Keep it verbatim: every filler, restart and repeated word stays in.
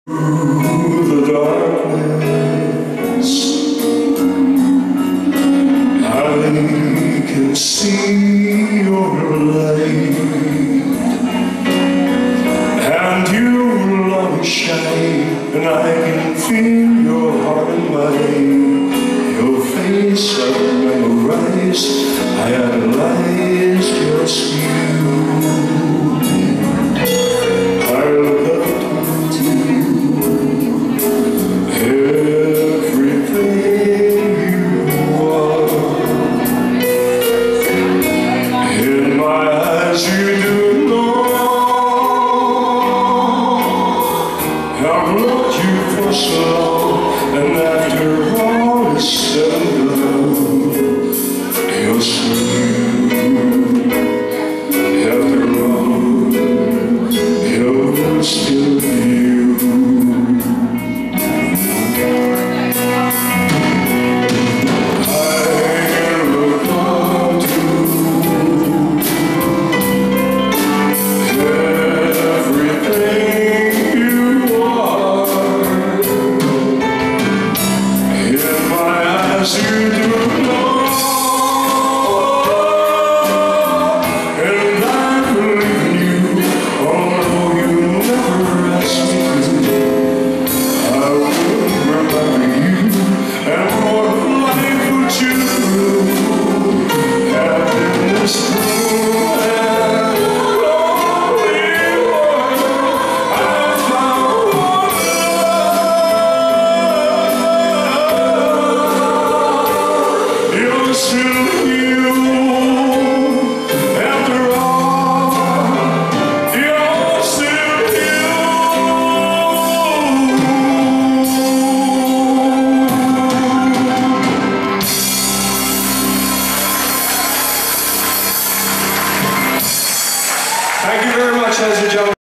Through the darkness, I can see your light, and you will always shine, and I can feel your heart and mind. Your face I memorize, I analyze just you. I've loved you for so long, and after all is said and done, you're still you. After all, you're still you. I look up to as you do know, and I believe in you, although you never asked me to. I will remember you, and what life would you do? Happiness through and lonely world, I found still you. After all, you're still you. Thank you very much, ladies and gentlemen.